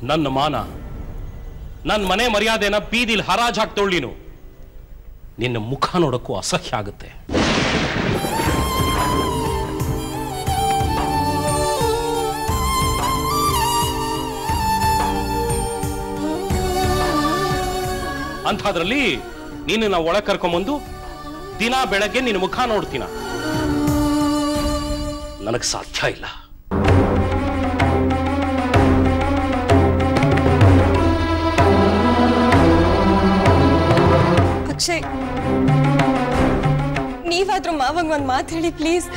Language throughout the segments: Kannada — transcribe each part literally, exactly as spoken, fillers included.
ನನ್ನ ಮಾನ ನನ್ನ ಮನೆ ಮರ್ಯಾದೆನ ಬೀದಿಲ್ ಹರಾಜ್ ಹಾಕ್ತೋಳ್ ನೀನು. ನಿನ್ನ ಮುಖ ನೋಡಕ್ಕೂ ಅಸಹ್ಯ ಆಗುತ್ತೆ. ಅಂಥದ್ರಲ್ಲಿ ನೀನು ನಾವು ಒಳಗೆ ಕರ್ಕೊಂಬಂದು ದಿನ ಬೆಳಗ್ಗೆ ನಿನ್ನ ಮುಖ ನೋಡ್ತೀನ, ನನಗೆ ಸಾಧ್ಯ ಇಲ್ಲ. ಅಕ್ಷಯ್, ನೀವಾದ್ರೂ ಮಾವಂಗ್ ಒಂದ್ ಮಾತು ಹೇಳಿ ಪ್ಲೀಸ್.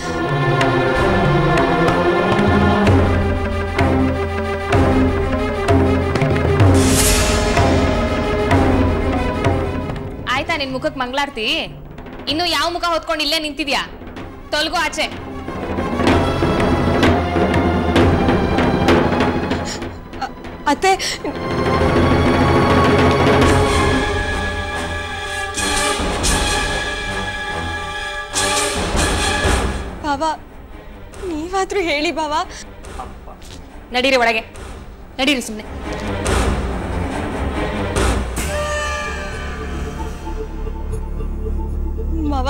ಆಯ್ತಾ ನಿನ್ ಮುಖಕ್ಕೆ ಮಂಗಳಾರತಿ? ಇನ್ನು ಯಾವ ಮುಖ ಹೊತ್ಕೊಂಡು ಇಲ್ಲೇ ನಿಂತಿದ್ಯಾ? ತೊಲಗು ಆಚೆ. ಅತ್ತೆ, ಬಾವಾ ನೀವಾದ್ರೂ ಹೇಳಿ ಬಾವಾ. ನಡೀರಿ ಒಳಗೆ, ನಡೀರಿ ಸುಮ್ಮನೆ. ಮಾವ,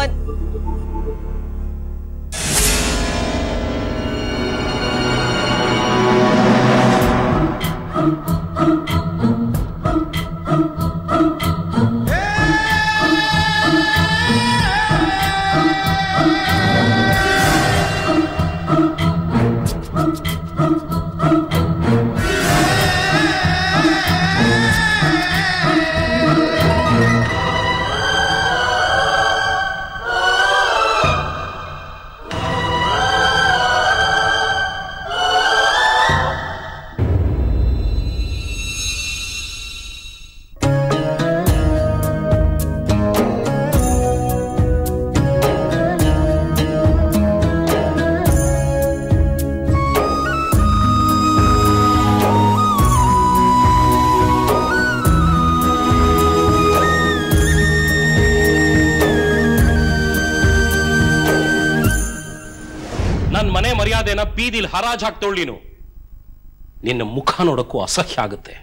ಮನೆ ಮರ್ಯಾದೆನ ಬೀದಿಲ್ ಹರಾಜ್ ಹಾಕ್ತೋಳ್ ನೀನು, ನಿನ್ನ ಮುಖ ನೋಡಕ್ಕೂ ಅಸಹ್ಯ ಆಗುತ್ತೆ.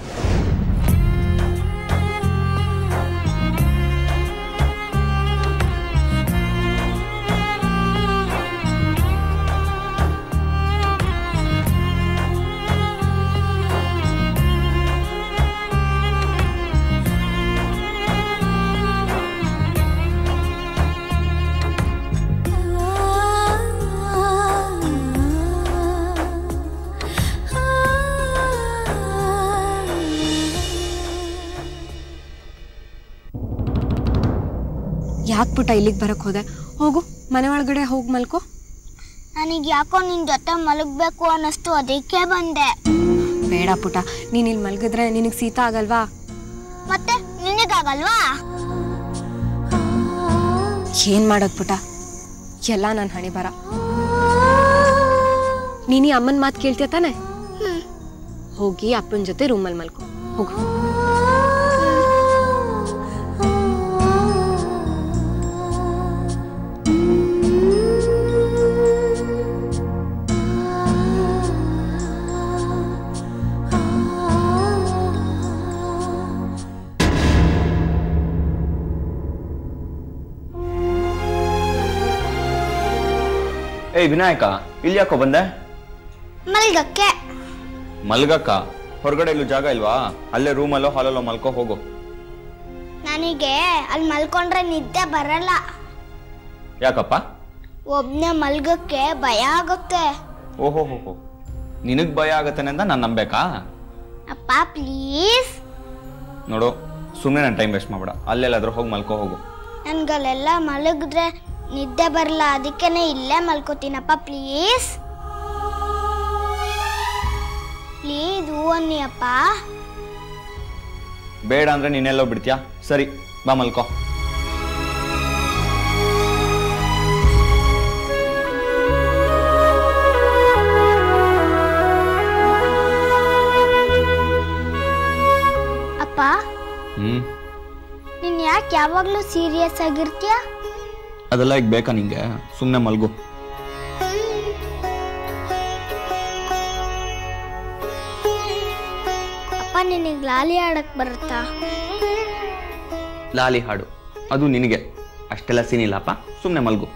ಯಾಕೆ ಪುಟ್ಟ ಇಲ್ಲಿಗೆ ಬರಕ್ ಹೋದೆ? ಹೋಗು ಮನೆ ಒಳಗಡೆ ಹೋಗಿ ಮಲ್ಕೋ. ನನಗೆ ಯಾಕೋ ನಿನ್ ಜೊತೆ ಮಲಗಬೇಕು ಅನ್ನಿಸ್ತು, ಅದಕ್ಕೆ ಬಂದೆ. ಬೇಡ ಪುಟ್ಟ, ನೀನ್ ಇಲ್ಲಿ ಮಲ್ಗಿದ್ರೆ ನಿನಗೆ ಶೀತ ಆಗಲ್ವಾ? ಮತ್ತೆ ನಿನಗಾಗಲ್ವಾ? ಏನ್ ಮಾಡೋದ್ ಪುಟ್ಟ, ಎಲ್ಲ ನನ್ನ ಹಣೆ ಬರ. ನೀನಿ ಅಮ್ಮನ ಮಾತು ಕೇಳ್ತೀಯ ತಾನೆ? ಹೋಗಿ ಅಪ್ಪನ ಜೊತೆ ರೂಮಲ್ಲಿ ಮಲ್ಕೋ ಹೋಗು. ಏ ವಿನಾಯಕ, ಇಲ್ಲಿ ಯಾಕೋ ಬಂದೆ? ಮಲ್ಗಕ್ಕೆ. ಮಲ್ಗಕ್ಕ? ಹೊರಗಡೆ ಇಲ್ಲೂ ಜಾಗ ಇಲ್ವಾ? ಅಲ್ಲೇ ರೂಮಲ್ಲೋ ಹಾಲಲ್ಲೋ ಮಲ್ಕೋ ಹೋಗು. ನನಗೆ ಅಲ್ಲಿ ಮಲ್ಕೊಂಡ್ರೆ ನಿದ್ದೆ ಬರಲ್ಲ. ಯಾಕಪ್ಪ? ಒಬ್ನೇ ಮಲ್ಗಕ್ಕೆ ಭಯ ಆಗುತ್ತೆ. ಓಹೋ ಹೋ, ನಿನಗ್ ಭಯ ಆಗತ್ತೇನೆ ಅಂತ ನಾನು ನಂಬೇಕಾ? ಅಪ್ಪ ಪ್ಲೀಸ್. ನೋಡು, ಸುಮ್ಮನೆ ನನ್ನ ಟೈಮ್ ವೇಸ್ಟ್ ಮಾಡ್ಬೇಡ, ಅಲ್ಲೆಲ್ಲಾದ್ರೂ ಹೋಗಿ ಮಲ್ಕೋ ಹೋಗು. ನನ್ಗಲ್ಲೆಲ್ಲ ಮಲಗಿದ್ರೆ ನಿದ್ದೆ ಬರಲ್ಲ, ಅದಕ್ಕೇನೆ ಇಲ್ಲೇ ಮಲ್ಕೋತೀನಪ್ಪ ಪ್ಲೀಸ್. ಪ್ಲೀಸ್ ಹೂ ಅನ್ನಿ ಅಪ್ಪ. ಬೇಡ ಅಂದ್ರೆ ನೀನೆಲ್ಲೋ ಬಿಡ್ತೀಯಾ? ಸರಿ ಬಾ ಮಲ್ಕೋ. ಅಪ್ಪ, ಹ್ಮ್ ನೀನ್ ಯಾಕೆ ಯಾವಾಗ್ಲೂ ಸೀರಿಯಸ್ ಆಗಿರ್ತೀಯ? ಅದೆಲ್ಲ ಈಗ ಬೇಕಾ ನಿಂಗೆ? ಸುಮ್ಮನೆ ಮಲ್ಗು. ಲಾಲಿ ಆಡಕ್ ಬರುತ್ತಾ? ಲಾಲಿ ಹಾಡು ಅದು ನಿನಗೆ ಅಷ್ಟೆಲ್ಲ ಸೀನಿಲ್ಲಪ್ಪ, ಸುಮ್ಮನೆ ಮಲ್ಗು.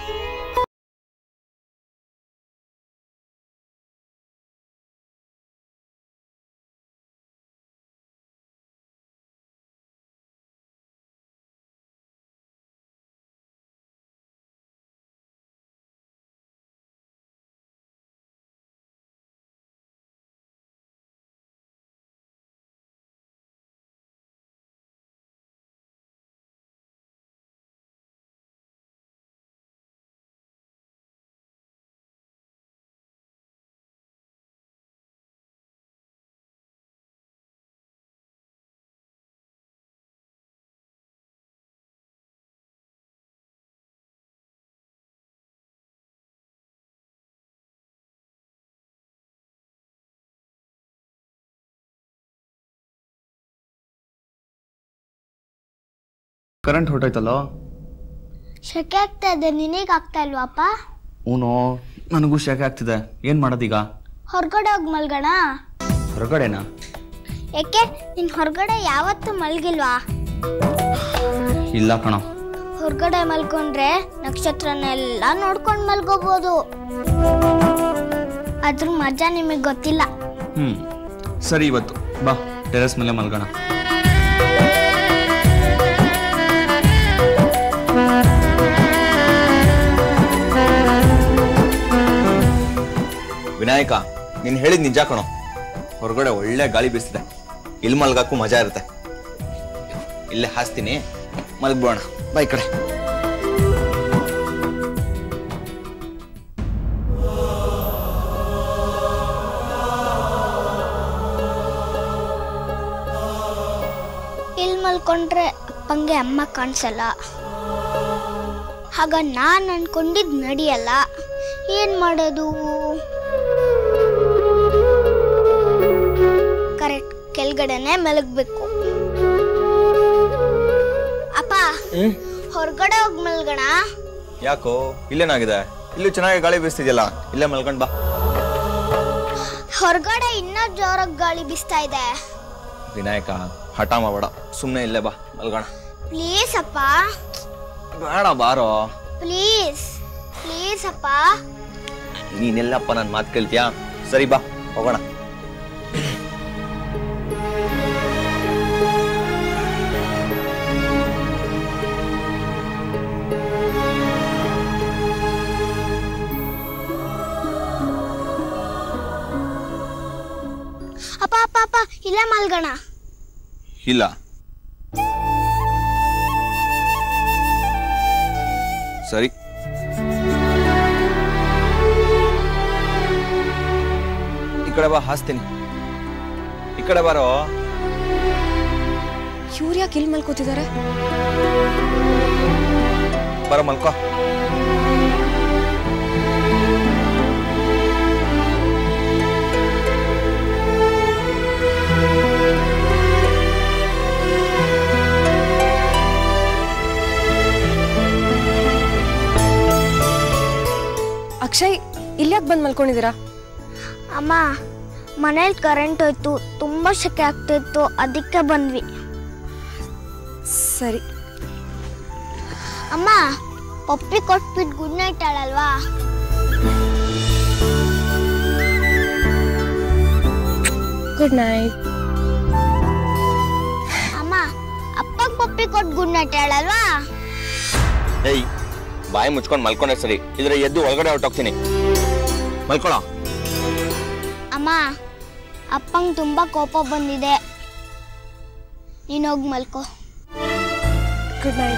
ಕರೆಂಟ್ ಹೊರಟೋಯ್ತಲ್ಲ. ಶೆಕೆ ಆಗ್ತಾ ಇದೆ, ನಿನಗೆ ಆಗ್ತಾ ಇಲ್ವಾಪ್ಪ? ಹ್ಞೂ, ನನಗೂ ಶೆಕೆ ಆಗ್ತಿದೆ. ಏನು ಮಾಡೋದೀಗ? ಹೊರಗಡೆ ಹೋಗಿ ಮಲ್ಗೋಣ. ಹೊರಗಡೆನಾ? ಯಾಕೆ, ನೀನು ಹೊರಗಡೆ ಯಾವತ್ತೂ ಮಲ್ಗಿಲ್ವಾ? ಇಲ್ಲ ಕಣ. ಹೊರಗಡೆ ಮಲ್ಕೊಂಡ್ರೆ ನಕ್ಷತ್ರನೆಲ್ಲ ನೋಡ್ಕೊಂಡು ಮಲ್ಕೋಬಹುದು. ಅದ್ರ ಮಜಾ ನಿಮಗೆ ಗೊತ್ತಿಲ್ಲ. ಹ್ಞೂ ಸರಿ, ಇವತ್ತು ಬಾ ಟೆರೆಸ್ ಮೇಲೆ ಮಲ್ಗೋಣ. ವಿನಾಯಕ, ನೀನು ಹೇಳಿದ ನಿಜ ಕಣೋ. ಹೊರಗಡೆ ಒಳ್ಳೆ ಗಾಳಿ ಬೀಸ್ತಿದೆ, ಇಲ್ಲಿ ಮಲ್ಗಾಕು ಮಜಾ ಇರುತ್ತೆ. ಇಲ್ಲೇ ಹಾಸ್ತೀನಿ, ಮಲ್ಗ್ಬೋಣ. ಬಾ ಈ ಕಡೆ. ಇಲ್ಲಿ ಮಲ್ಕೊಂಡ್ರೆ ಅಪ್ಪಂಗೆ ಅಮ್ಮ ಕಾಣಿಸಲ್ಲ, ಆಗ ನಾನು ಅನ್ಕೊಂಡಿದ್ ನಡಿಯಲ್ಲ. ಏನ್ ಮಾಡೋದು? ಕರೆಕ್ಟ್ ಕೆಳಗಡೆನೆ ಮಲಗಬೇಕು. ಅಪ್ಪ, ಹೊರಗಡೆ ಹೋಗಿ ಮಲ್ಗೋಣ. ಯಾಕೋ, ಇಲ್ಲೇನಾಗಿದೆ? ಇಲ್ಲೂ ಚೆನ್ನಾಗಿ ಗಾಳಿ ಬೀಸ್ತಿದ್ಯಲ್ಲ, ಇಲ್ಲೇ ಮಲ್ಕೊಂಡ್ ಬಾ. ಹೊರಗಡೆ ಇನ್ನೂ ಜೋರಾಗಿ ಗಾಳಿ ಬೀಸ್ತಾ ಇದೆ. ವಿನಾಯಕ, ಹಠ ಮಾಡಬೇಡ, ಸುಮ್ಮನೆ ಇಲ್ಲೇ ಬಾ ಮಲ್ಗೋಣ. ಪ್ಲೀಸ್ ಅಪ್ಪ. ಬೇಡ ಬಾರೋ. ಪ್ಲೀಸ್ ಪ್ಲೀಸ್ ಅಪ್ಪ. ನೀನೆಲ್ಲಪ್ಪ ನನ್ನ ಮಾತು ಕೇಳ್ತೀಯಾ? ಸರಿ ಬಾ ಹೋಗೋಣ. ಅಪ್ಪ ಅಪ್ಪ ಅಪ್ಪ, ಇಲ್ಲೇ ಮಲ್ಗೋಣ. ಇಲ್ಲ, ಸರಿ. ಈ ಕಡೆ ಬಾ, ಹಾಸ್ತೀನಿ. ಈ ಕಡೆ ಬಾರೋ. ಇವ್ರು ಯಾಕೆ ಇಲ್ಲಿ ಮಲ್ಕೋತಿದ್ದಾರೆ? ಬರೋ ಮಲ್ಕೋ. ಅಕ್ಷಯ್, ಇಲ್ಯಾಕೆ ಬಂದು ಮಲ್ಕೊಂಡಿದ್ದೀರಾ? ಅಮ್ಮ, ಮನೇಲಿ ಕರೆಂಟ್ ಹೋಯ್ತು, ತುಂಬಾ ಶೆಕೆ ಆಗ್ತಿತ್ತು, ಅದಕ್ಕೆ ಬಂದ್ವಿ. ಸರಿ. ಅಮ್ಮ, ಪಪ್ಪಿ ಕೊಟ್ಬಿಟ್ಟು ಗುಡ್ ನೈಟ್ ಹೇಳಲ್ವಾ? Good night. ಅಮ್ಮ, ಅಪ್ಪಗೆ ಪಪ್ಪಿ ಕೊಟ್ಟು ಗುಡ್ ನೈಟ್ ಹೇಳಲ್ವಾ? ಏಯ್, ಬಾಯಿ ಮುಚ್ಕೊಂಡು ಮಲ್ಕೊಂಡೆ ಸರಿ, ಇದ್ರೆ ಎದ್ದು ಒಳಗಡೆ ಹೊರಟೋಗ್ತೀನಿ. ಮಲ್ಕೊಳ. ಅಮ್ಮ, ಅಪ್ಪಂಗೆ ತುಂಬಾ ಕೋಪ ಬಂದಿದೆ, ನೀನೋಗಿ ಮಲ್ಕೋ. Good night.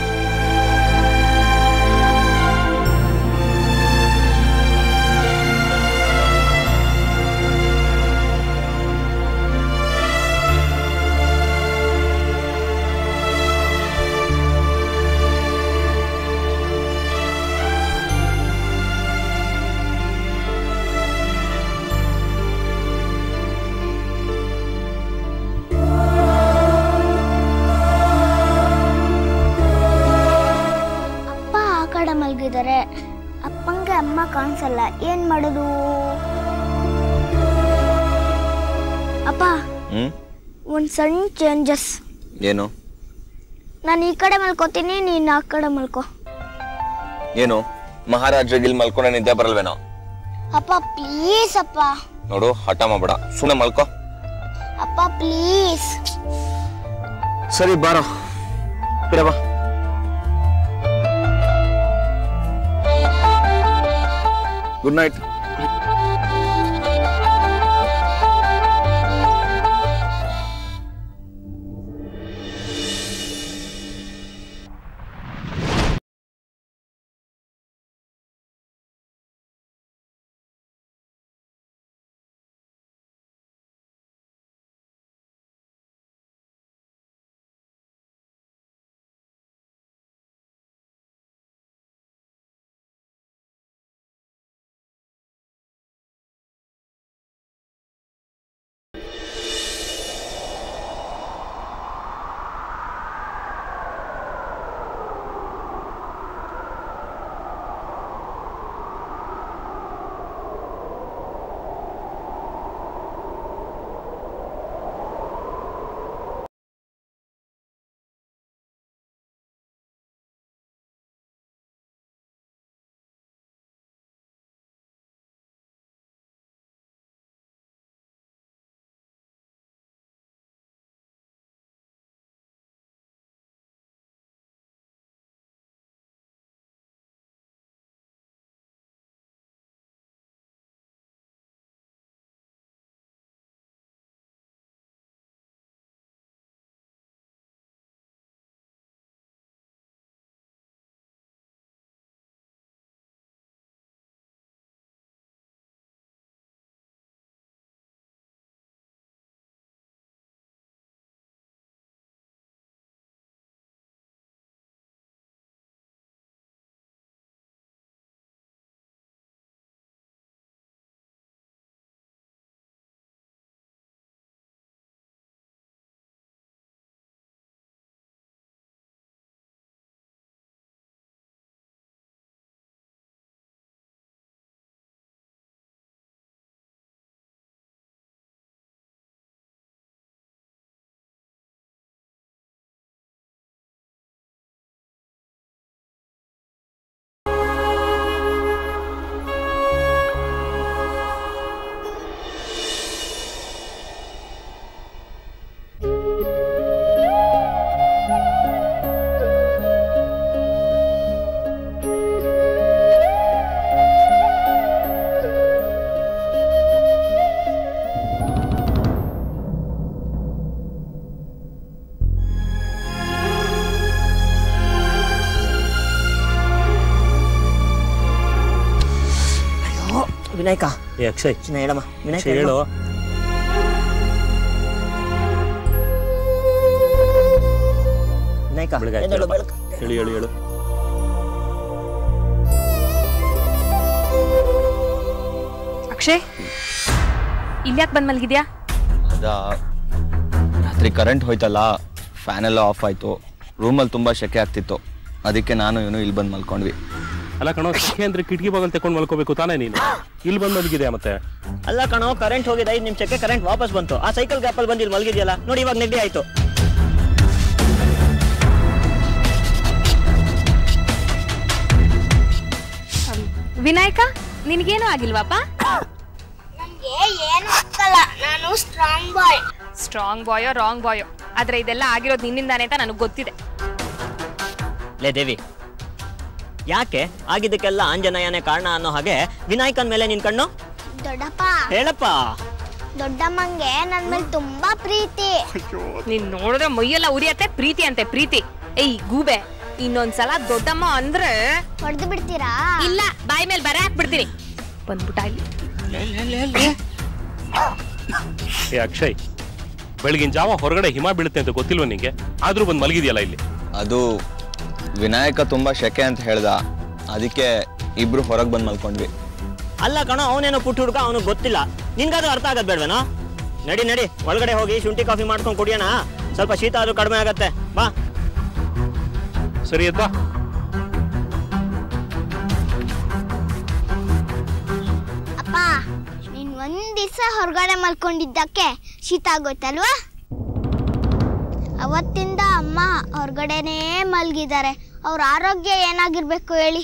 ಮಲಗಿದ್ದಾರೆ, ಅಪ್ಪಂಗೆ ಅಮ್ಮ ಕಾಣಿಸಲ್ಲ, ಏನ್ ಮಾಡೋದು? ಅಪ್ಪ, ಒಂದು ಸಣ್ಣ ಚೇಂಜಸ್. ಏನು? ನಾನು ಈ ಕಡೆ ಮಲ್ಕೋತೀನಿ, ನೀನು ಆ ಕಡೆ ಮಲ್ಕೋ. ಏನು ಮಹಾರಾಜ ಇಲ್ಲಿ ಮಲ್ಕೊಂಡೆ ನಿದ್ದೆ ಬರಲ್ವೇನೋ? ಅಪ್ಪ ಪ್ಲೀಸ್ ಅಪ್ಪ. ನೋಡು ಹಠ ಮಾಡಬೇಡ, ಸುಮ್ಮನೆ ಮಲ್ಕೋ. ಅಪ್ಪ ಪ್ಲೀಸ್. ಸರಿ ಬಾರೋ, ಬಿಡ ಬಾ. Good night. ವಿನಾಯಕ. ಏ ಅಕ್ಷಯ್, ಚಿನ್ನ ಹೇಳಮ್ಮ. ವಿನಾಯಕ ಹೇಳು. ವಿನಾಯಕ ಹೇಳು ಹೇಳು ಹೇಳು. ಅಕ್ಷಯ್, ಇಲ್ಯಾಕೆ ಬಂದ್ ಮಲ್ಗಿದ್ಯಾ? ಅದಾ ರಾತ್ರಿ ಕರೆಂಟ್ ಹೋಯ್ತಲ್ಲ, ಫ್ಯಾನ್ ಎಲ್ಲ ಆಫ್ ಆಯ್ತು, ರೂಮಲ್ಲಿ ತುಂಬಾ ಶೆಕೆ ಆಗ್ತಿತ್ತು, ಅದಕ್ಕೆ ನಾನು ಇವನು ಇಲ್ಲಿ ಬಂದು ಮಲ್ಕೊಂಡ್ವಿ. ಅಲ್ಲ ಕಣೋ, ಶೆಕೆ ಅಂದ್ರೆ ಕಿಟಕಿ ಬಾಗಲ್ ತಗೊಂಡು ಮಲ್ಕೋಬೇಕು ತಾನೇ ನೀನು? ಇಲ್ಲಿ ಬಂದು ಮಲಗಿದೆ ಮತ್ತೆ? ಅಲ್ಲ ಕಣೋ, ಕರೆಂಟ್ ಹೋಗಿದೆ, ಐದು ನಿಮಿಷಕ್ಕೆ ಕರೆಂಟ್ ವಾಪಸ್ ಬಂತು. ಆ ಸೈಕಲ್ ಗ್ಯಾಪಲ್ಲಿ ಬಂದು ಇಲ್ಲಿ ಮಲಗಿದ್ಯಲ್ಲ ನೋಡಿ, ಇವಾಗ ನೆಗಡಿ ಆಯ್ತು. ವಿನಾಯಕ, ನಿನಗೇನು ಆಗಿಲ್ವಾಪ? ನನಗೆ ಏನು ಆಗಲ್ಲ, ನಾನು ಸ್ಟ್ರಾಂಗ್ ಬಾಯ್. ಸ್ಟ್ರಾಂಗ್ ಬಾಯೋ ರಾಂಗ್ ಬಾಯೋ, ಆದ್ರೆ ಇದೆಲ್ಲ ಆಗಿರೋದು ನಿನ್ನಿಂದಾನೆ ಅಂತ ನನಗೆ ಗೊತ್ತಿದೆ. ಲೇ ದೇವಿ, ಯಾಕೆ ಆಗಿದ್ದಕ್ಕೆಲ್ಲ ಆಂಜನೇಯನೇ ಕಾರಣ ಅನ್ನೋ ಹಾಗೆ ವಿನಾಯಕನ್ ಮೇಲೆ ನಿನ್ ಕಣ್ಣು? ದೊಡ್ಡಪ್ಪ ಹೇಳಪ್ಪ. ದೊಡ್ಡಮ್ಮಂಗೆ ನನ್ನ ಮೇಲೆ ತುಂಬಾ ಪ್ರೀತಿ. ನೀನ್ ನೋಡಿದ್ರೆ ಮೈಯೆಲ್ಲ ಉರಿಯತ್ತೆ, ಪ್ರೀತಿ ಅಂತೆ ಪ್ರೀತಿ. ಏಯ್ ಗೂಬೆ, ಇನ್ನೊಂದ್ಸಲ ದೊಡ್ಡಮ್ಮ ಅಂದ್ರೆ ಹೊಡೆದು ಬಿಡ್ತೀರಾ? ಇಲ್ಲ, ಬಾಯಿ ಮೇಲೆ ಬರ ಹಾಕ್ಬಿಡ್ತೀನಿ. ಬಂದ್ಬಿಟ್ಟ ಇಲ್ಲಿ. ಏ ಅಕ್ಷಯ್, ಬೆಳಗಿನ ಜಾವ ಹೊರಗಡೆ ಹಿಮ ಬೀಳುತ್ತೆ ಅಂತ ಗೊತ್ತಿಲ್ವ ನಿಂಗೆ? ಆದ್ರೂ ಬಂದು ಮಲಗಿದ್ಯಲ್ಲ ಇಲ್ಲಿ. ಅದು ವಿನಾಯಕ ತುಂಬಾ ಶೆಕೆ ಅಂತ ಹೇಳ್ದ, ಅದಕ್ಕೆ ಇಬ್ರು ಹೊರಗೆ ಬಂದು ಮಲ್ಕೊಂಡ್ವಿ. ಅಲ್ಲ ಕಣೋ, ಅವನೇನೋ ಪುಟ್ಟ ಹುಡುಗ, ಅವನಿಗೆ ಗೊತ್ತಿಲ್ಲ. ನಿನ್ಗಾದ್ರೂ ಅರ್ಥ ಆಗದ್ ಬೇಡ್ವೇನೋ? ನಡಿ ನಡಿ, ಒಳಗಡೆ ಹೋಗಿ ಶುಂಠಿ ಕಾಫಿ ಮಾಡ್ಕೊಂಡು ಕುಡಿಯೋಣ, ಸ್ವಲ್ಪ ಶೀತ ಆದ್ರೂ ಕಡಿಮೆ ಆಗತ್ತೆ. ಬಾ. ಸರಿ ಎದ್ವಾ. ಅಪ್ಪ, ನೀನ್ ಒಂದ್ ದಿವಸ ಹೊರಗಡೆ ಮಲ್ಕೊಂಡಿದ್ದಕ್ಕೆ ಶೀತ ಆಗೋಯ್ತಲ್ವಾ? ಅವತ್ತಿಂದ ಅಮ್ಮ ಹೊರಗಡೆನೇ ಮಲಗಿದ್ದಾರೆ. ಅವ್ರ ಆರೋಗ್ಯ ಏನಾಗಿರ್ಬೇಕು ಹೇಳಿ?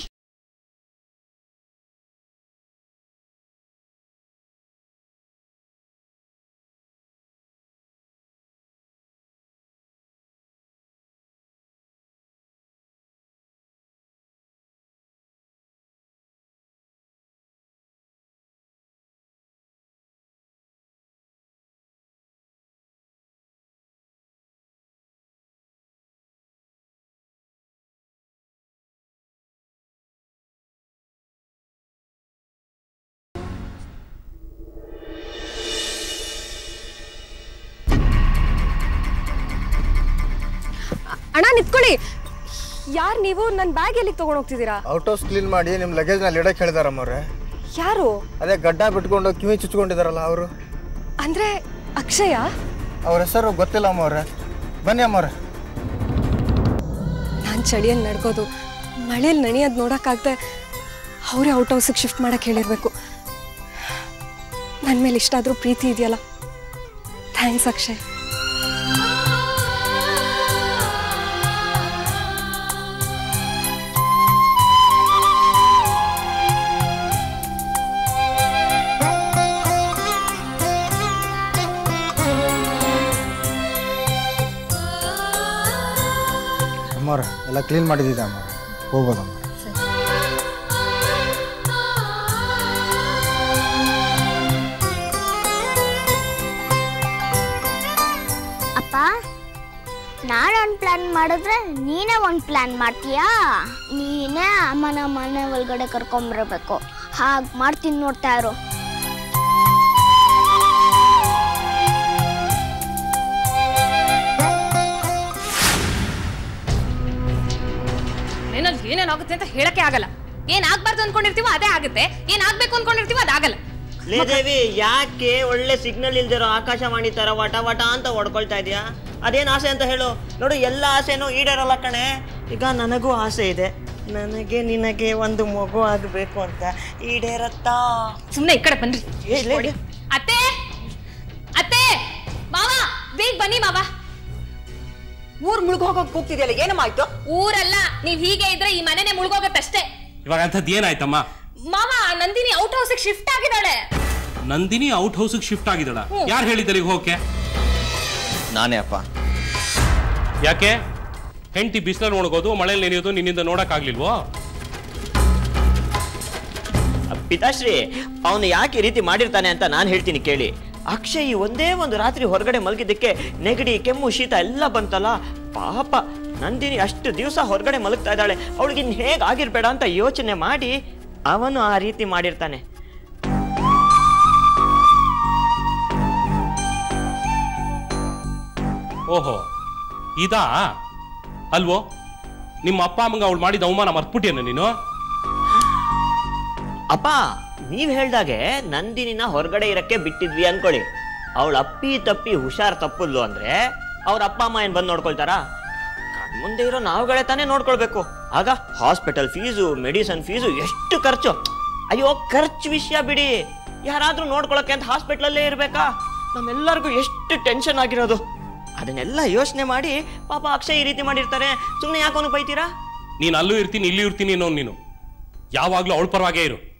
ಅಣ್ಣ ನಿತ್ಕೊಳ್ಳಿ. ಯಾರು ನೀವು? ನನ್ನ ಬ್ಯಾಗ್ ಎಲ್ಲಿಗೆ ತಗೊಂಡು ಹೋಗ್ತಿದ್ದೀರಾ? ಔಟ್ ಹೌಸ್ ಕ್ಲೀನ್ ಮಾಡಿ ನಿಮ್ಮ ಲಗೇಜ್ ನಲ್ಲಿ ಇಡಕ್ಕೆ ಹೇಳಿದಾರಮ್ಮ ಅವ್ರೆ. ಯಾರು? ಅದೇ ಗಡ್ಡ ಬಿಟ್ಕೊಂಡು ಕಿವಿ ಚುಚ್ಕೊಂಡಿದಾರಲ್ಲ ಅವರು. ಅಂದ್ರೆ ಅಕ್ಷಯ? ಅವ್ರ ಹೆಸರು ಗೊತ್ತಿಲ್ಲ ಅಮ್ಮ ಅವ್ರೆ. ಬನ್ನಿ ಅಮ್ಮ ಅವ್ರೆ. ನಾನು ಚಳಿಯಲ್ಲಿ ನಡ್ಕೋದು, ಮಳೇಲಿ ನಣಿಯೋದು ನೋಡೋಕ್ಕಾಗದೆ ಅವರೇ ಔಟ್ ಹೌಸಿಗೆ ಶಿಫ್ಟ್ ಮಾಡಕ್ಕೆ ಹೇಳಿರ್ಬೇಕು. ನನ್ನ ಮೇಲೆ ಇಷ್ಟಾದರೂ ಪ್ರೀತಿ ಇದೆಯಲ್ಲ. ಥ್ಯಾಂಕ್ಸ್ ಅಕ್ಷಯ್. ಅಮ್ಮವ್ರೆ ಎಲ್ಲ ಕ್ಲೀನ್ ಮಾಡಿದ್ದಿದೆ ಅಮ್ಮ. ಹೋಗ್ಬೋದಮ್ಮ. ಅಪ್ಪ, ನಾನು ಒಂದು ಪ್ಲಾನ್ ಮಾಡಿದ್ರೆ ನೀನೇ ಒಂದು ಪ್ಲಾನ್ ಮಾಡ್ತೀಯಾ? ನೀನೇ ಅಮ್ಮನ ಮನೆ ಒಳಗಡೆ ಕರ್ಕೊಂಬರ್ಬೇಕು. ಹಾಗೆ ಮಾಡ್ತೀನಿ, ನೋಡ್ತಾ ಇರು. ಏನೇನಾಗುತ್ತೆ ಅಂತ ಹೇಳಕ್ಕೆ ಆಗಲ್ಲ. ಏನ್ ಆಗ್ಬಾರ್ದು ಅನ್ಕೊಂಡಿರ್ತೀವೋ ಅದೇ ಆಗುತ್ತೆ, ಏನ್ ಆಗ್ಬೇಕು ಅನ್ಕೊಂಡಿರ್ತೀವೋ ಅದಾಗಲ್ಲ. ಲೇ ದೇವಿ, ಯಾಕೆ ಒಳ್ಳೆ ಸಿಗ್ನಲ್ ಇಲ್ದಿರೋ ಆಕಾಶವಾಣಿ ತರ ವಟ ವಟ ಅಂತ ಹೊಡ್ಕೊಳ್ತಾ ಇದೀಯಾ? ಅದೇನ್ ಆಸೆ ಅಂತ ಹೇಳು. ನೋಡು, ಎಲ್ಲ ಆಸೆನೂ ಈಡೇರಲ್ಲ ಕಣೆ. ಈಗ ನನಗೂ ಆಸೆ ಇದೆ, ನನಗೆ ನಿನಗೆ ಒಂದು ಮಗು ಆಗಬೇಕು ಅಂತ. ಈಡೇರತ್ತಾ? ಸುಮ್ಮನೆ ಈ ಕಡೆ ಬನ್ರಿ. ಅತ್ತೆ ಅತ್ತೆ ಮಾವ, ಬೇಗ ಬನ್ನಿ ಮಾವ. ಊರ್ ಮುಳುಗೋಗೋಕ್ ಕೂಗ್ತಿದೆಯಲ್ಲ, ಏನಮ್ಮ ಆಯ್ತು? ಊರಲ್ಲ, ನೀವ್ ಹೀಗೆ ಇದ್ರೆ ಈ ಮನೆನೇ ಮುಳುಗೋಗತ್ತಷ್ಟೇ. ಇವಾಗ ಅಂಥದ್ದು ಏನಾಯ್ತಮ್ಮ? ಮಾವ, ನಂದಿನಿ ಔಟ್ ಹೌಸಿಗೆ ಶಿಫ್ಟ್ ಆಗಿದ್ದಾಳೆ. ನಂದಿನಿ ಔಟ್ ಹೌಸಿಗೆ ಶಿಫ್ಟ್ ಆಗಿದ್ದಾಳ? ಯಾರು ಹೇಳಿದ್ದಾರೆ ಈಗ ಹೋಗಕ್ಕೆ? ನಾನೇ ಅಪ್ಪ. ಯಾಕೆ? ಹೆಂಡತಿ ಬಿಸಿಲಲ್ಲಿ ಒಣಗೋದು, ಮಳೆಯಲ್ಲಿ ನೆನೆಯೋದು ನಿನ್ನಿಂದ ನೋಡಕ್ ಆಗ್ಲಿಲ್ವೋ? ಪಿತಾಶ್ರೀ, ಅವನು ಯಾಕೆ ಈ ರೀತಿ ಮಾಡಿರ್ತಾನೆ ಅಂತ ನಾನು ಹೇಳ್ತೀನಿ ಕೇಳಿ. ಅಕ್ಷಯ್ ಒಂದೇ ಒಂದು ರಾತ್ರಿ ಹೊರಗಡೆ ಮಲಗಿದ್ದಕ್ಕೆ ನೆಗಡಿ, ಕೆಮ್ಮು, ಶೀತ ಎಲ್ಲ ಬಂತಲ್ಲ. ಪಾಪ ನಂದಿನಿ ಅಷ್ಟು ದಿವಸ ಹೊರಗಡೆ ಮಲಗ್ತಾ ಇದ್ದಾಳೆ, ಅವಳಿಗೆ ಇನ್ನು ಹೇಗೆ ಆಗಿರ್ಬೇಡ ಅಂತ ಯೋಚನೆ ಮಾಡಿ ಅವನು ಆ ರೀತಿ ಮಾಡಿರ್ತಾನೆ. ಓಹೋ, ಇದಾ ಅಲ್ವೋ? ನಿಮ್ಮ ಅಪ್ಪ ಅಮ್ಮಂಗ ಅವಳು ಮಾಡಿದ ಅವಮಾನ ಮರ್ತ್ಬಿಟ್ಟಿಯನ್ನ ನೀನು? ಅಪ್ಪ, ನೀವ್ ಹೇಳ್ದಾಗೆ ನಂದಿನಿನ ಹೊರಗಡೆ ಇರಕ್ಕೆ ಬಿಟ್ಟಿದ್ವಿ ಅನ್ಕೊಳ್ಳಿ. ಅವಳು ಅಪ್ಪಿ ತಪ್ಪಿ ಹುಷಾರ್ ತಪ್ಪುದ್ಲು ಅಂದ್ರೆ ಅವ್ರ ಅಪ್ಪ ಅಮ್ಮ ಏನ್ ಬಂದು ನೋಡ್ಕೊಳ್ತಾರಾ? ಮುಂದೆ ಇರೋ ನಾವುಗಳೇ ತಾನೇ ನೋಡ್ಕೊಳ್ಬೇಕು. ಆಗ ಹಾಸ್ಪಿಟಲ್ ಫೀಸು, ಮೆಡಿಸನ್ ಫೀಸು, ಎಷ್ಟು ಖರ್ಚು. ಅಯ್ಯೋ, ಖರ್ಚು ವಿಷಯ ಬಿಡಿ, ಯಾರಾದ್ರೂ ನೋಡ್ಕೊಳಕ್ಕೆ ಅಂತ ಹಾಸ್ಪಿಟ್ಲಲ್ಲೇ ಇರ್ಬೇಕಾ? ನಮ್ಮೆಲ್ಲರಿಗೂ ಎಷ್ಟು ಟೆನ್ಷನ್ ಆಗಿರೋದು. ಅದನ್ನೆಲ್ಲ ಯೋಚನೆ ಮಾಡಿ ಪಾಪ ಅಕ್ಷಯ್ ಈ ರೀತಿ ಮಾಡಿರ್ತಾರೆ. ಸುಮ್ಮನೆ ಯಾಕೆ ಅವನು ಬೈತೀರಾ? ನೀನು ಅಲ್ಲೂ ಇರ್ತೀನಿ, ಇಲ್ಲೂ ಇರ್ತೀನಿ ಅನ್ನೋ ನೀನು ಯಾವಾಗ್ಲೂ ಅವಳ ಪರವಾಗೇ ಇರು.